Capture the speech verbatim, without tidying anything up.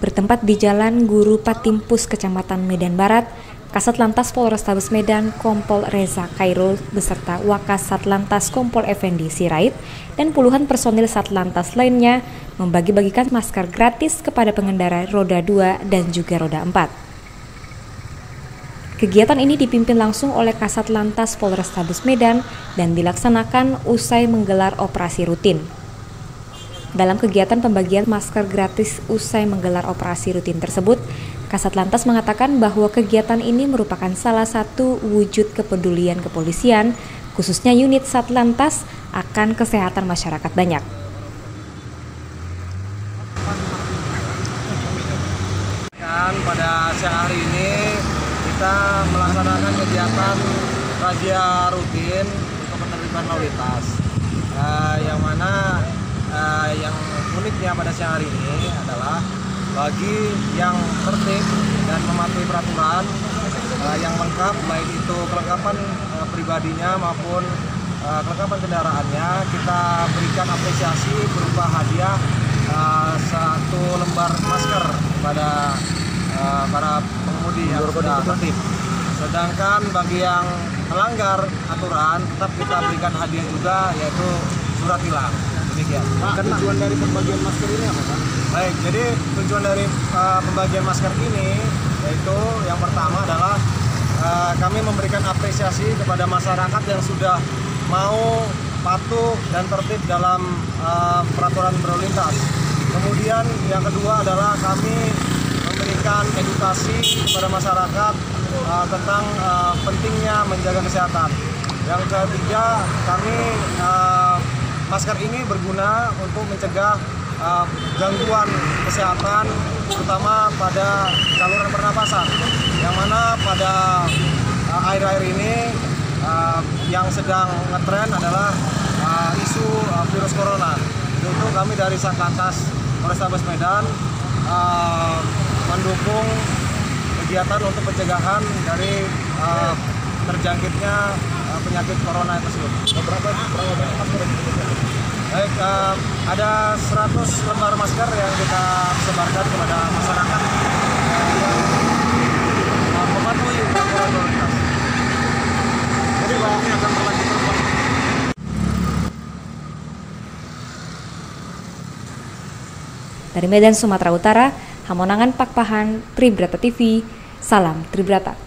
bertempat di Jalan Guru Patimpus, Kecamatan Medan Barat. Kasat Lantas Polrestabes Medan Kompol Reza Khairul beserta Wakasat Lantas Kompol Effendi Sirait dan puluhan personil Satlantas lainnya membagi-bagikan masker gratis kepada pengendara roda dua dan juga roda empat. Kegiatan ini dipimpin langsung oleh Kasat Lantas Polrestabes Medan dan dilaksanakan usai menggelar operasi rutin. Dalam kegiatan pembagian masker gratis usai menggelar operasi rutin tersebut, Kasat Lantas mengatakan bahwa kegiatan ini merupakan salah satu wujud kepedulian kepolisian, khususnya unit Satlantas, akan kesehatan masyarakat banyak. Dan pada siang hari ini kita melaksanakan kegiatan razia rutin untuk penertiban lalu lintas, uh, yang mana uh, yang uniknya pada siang hari ini adalah bagi yang tertib dan mematuhi peraturan uh, yang lengkap, baik itu kelengkapan uh, pribadinya maupun uh, kelengkapan kendaraannya, kita berikan apresiasi berupa hadiah uh, satu lembar masker pada uh, para pengemudi yang sudah tertib. Sedangkan bagi yang melanggar aturan tetap kita berikan hadiah juga, yaitu surat tilang. Demikian. Pak, tujuan dari pembagian masker ini apa, Pak? Baik, jadi tujuan dari uh, pembagian masker ini yaitu yang pertama adalah uh, kami memberikan apresiasi kepada masyarakat yang sudah mau patuh dan tertib dalam uh, peraturan berlalu lintas. Kemudian yang kedua adalah kami memberikan edukasi kepada masyarakat uh, tentang uh, pentingnya menjaga kesehatan. Yang ketiga, kami uh, masker ini berguna untuk mencegah uh, gangguan kesehatan, terutama pada saluran pernapasan, yang mana pada uh, akhir-akhir ini uh, yang sedang ngetren adalah uh, isu uh, virus corona. Untuk kami dari Satlantas Polrestabes Medan uh, mendukung kegiatan untuk pencegahan dari uh, terjangkitnya uh, penyakit corona tersebut. Berapa berapa banyak masker yang diberikan? Baik, uh, ada seratus lembar masker yang kita sebarkan kepada masyarakat uh, yang uh, mematuhi peraturan lalu lintas. Jadi Pak, ini akan berlanjut terus, Pak. Dari Medan, Sumatera Utara, Hamonangan Pakpahan, Tribrata T V, salam Tribrata.